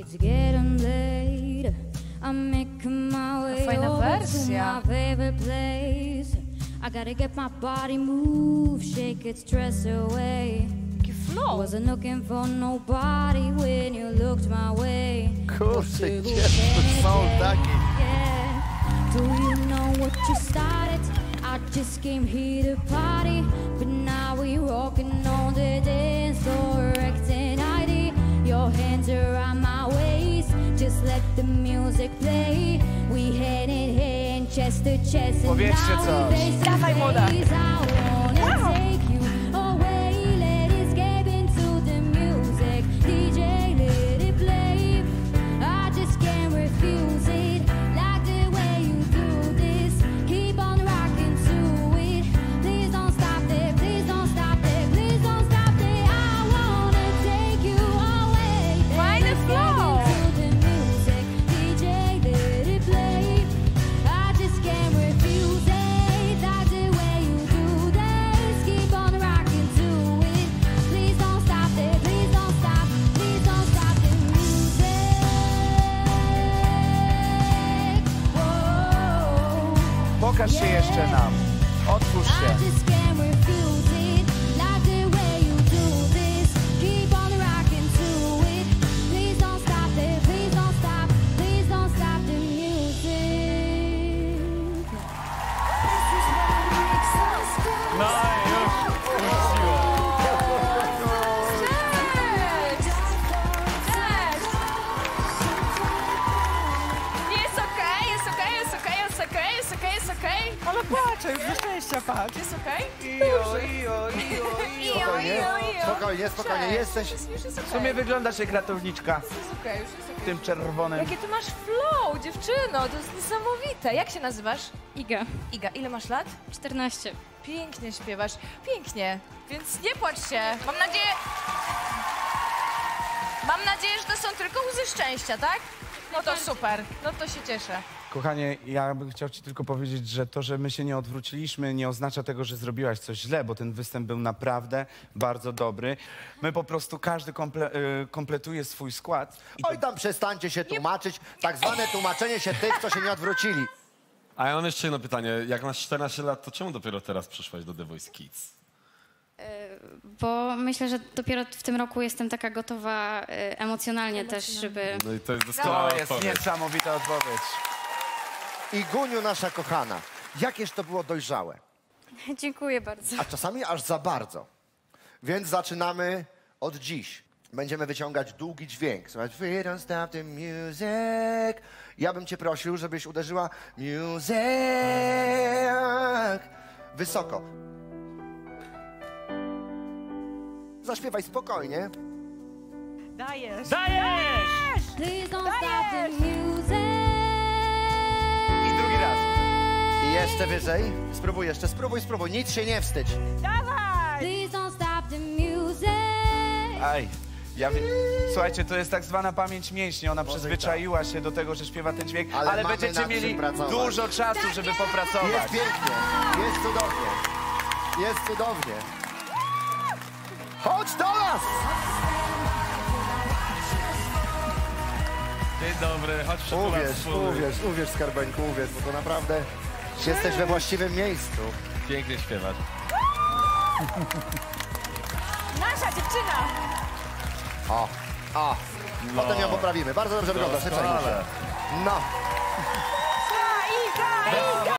It's getting late. I'm making my way over to my favorite place. I gotta get my body moved, shake it, stress away. Wasn't looking for nobody when you looked my way. Kurczę, gdzie są takie? Yeah. Do you know what you started? I just came here to party, but now we're walking on the dance floor, acting ID. Your hands around my waist, just let the music play. We hand in hand, chest to chest, and Powiedzcie now coś. we face to Dawaj, młoda. face. I wanna take you away, let it escape into the music. DJ, let it play. I just can't refuse it. Like the way you do this, keep on rocking to it. Please don't stop there, please don't stop there, please don't stop there. I wanna take you away. Find the flow. To the music, DJ, let it play. I just can't refuse it. Like the way you do this, keep on rocking to it. Please don't stop there, please don't stop, please don't stop the music. Whoa. Pokaż się jeszcze nam. Otwórz I się. just can't refuse it. Like the way you do this, keep on rocking to it. Please don't stop there, please don't stop, please don't stop the music. No i już puściło. Jest okej, jest okej, jest okej, jest okej, jest okej, jest okej. Ale płaczę, już ze szczęścia patrz. Jest okej? Spokojnie, spokojnie, jesteś. Już jest W sumie wyglądasz jak ratowniczka Jest okej, już jest w okej. tym czerwonym. Jakie ty masz flow, dziewczyno, to jest niesamowite. Jak się nazywasz? Iga, Iga, ile masz lat? 14. Pięknie śpiewasz, pięknie, więc nie płacz się. Mam nadzieję, że to są tylko łzy szczęścia, tak? No to super, no to się cieszę. Kochanie, ja bym chciał ci tylko powiedzieć, że to, że my się nie odwróciliśmy, nie oznacza tego, że zrobiłaś coś źle, bo ten występ był naprawdę bardzo dobry. My po prostu, każdy kompletuje swój skład. Oj, tam przestańcie się tłumaczyć. Tak zwane tłumaczenie się tych, co się nie odwrócili. A ja mam jeszcze jedno pytanie. Jak masz 14 lat, to czemu dopiero teraz przyszłaś do The Voice Kids? Bo myślę, że dopiero w tym roku jestem taka gotowa emocjonalnie też, żeby... No i to jest doskonała To jest odpowiedź. niesamowita odpowiedź. I Guniu, nasza kochana, jakież to było dojrzałe, Dziękuję bardzo. a czasami aż za bardzo. Więc zaczynamy od dziś. Będziemy wyciągać długi dźwięk. Słuchaj, we don't stop the music. Ja bym cię prosił, żebyś uderzyła music. Wysoko. Zaśpiewaj spokojnie. Dajesz. Dajesz! Please don't stop the music. I drugi raz. I jeszcze wyżej. Spróbuj jeszcze, spróbuj. Nic się nie wstydź. Dawaj! Please don't stop the music. Aj, słuchajcie, to jest tak zwana pamięć mięśni. Ona przyzwyczaiła się do tego, że śpiewa ten dźwięk, Ale ale mamy będziecie nad czym mieli pracować. dużo czasu, żeby popracować. Jest pięknie, jest cudownie. Jest cudownie. Chodź do nas! Dzień dobry, chodź przytulać Uwierz, skarbeńku, uwierz, bo to naprawdę jesteś we właściwym miejscu. Pięknie śpiewać. Nasza dziewczyna! O, potem ją poprawimy. Bardzo dobrze wyglądasz, nie przejmuj się. No.